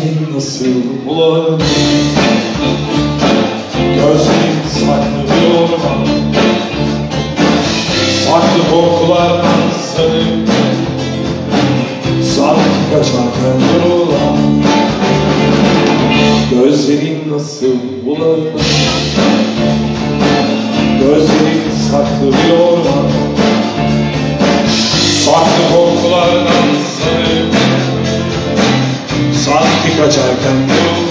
Gözlerin nasıl bulanır, gözlerin saklı bir orman, saklı korkulardan sanıp sanki kaçarken yorulan. Gözlerin nasıl bulanır, gözlerin saklı bir orman, saklı korkulardan sanıp sanki kaçarken yorulan.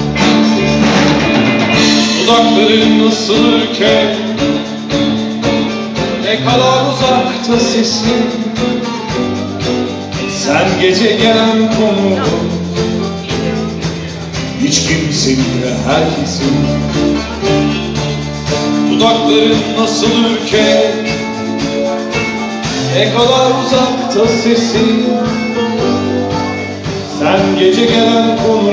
Dudakların ısınırken ne kadar uzakta sesin, sen gece gelen konu, hiç kimsenin ve herkesin. Dudakların nasılırken ne kadar uzakta sesin, sen gece gelen konu,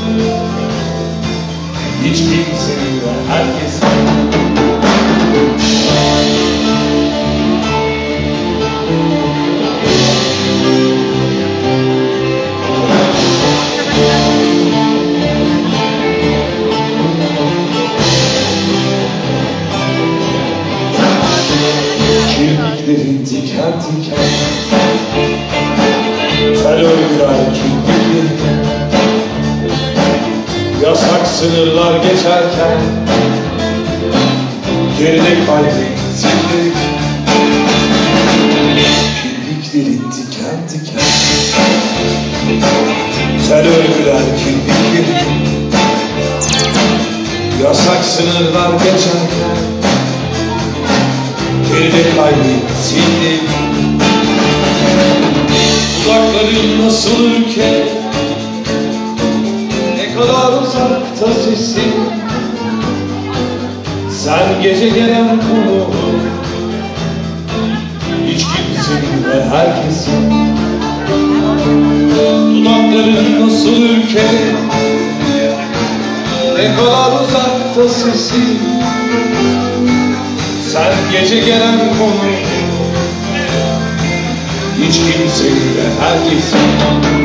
hiç kimsenin ve herkesin. Kirpiklerin diken diken, tel örgüler kirpiklerin, yasak sınırlar geçerken geride kalbin zilleri. Kirpiklerin diken diken, tel örgüler kirpiklerin, yasak sınırlar geçerken geride kalbin zilleri. Dudakların nasılırken ne kadar uzakta sesin, sen gece gelen konu, hiç kimsenin ve herkesin. Dudakların nasılırken ne kadar uzakta sesin, sen gece gelen konu, hiç kimsenin ve herkesin.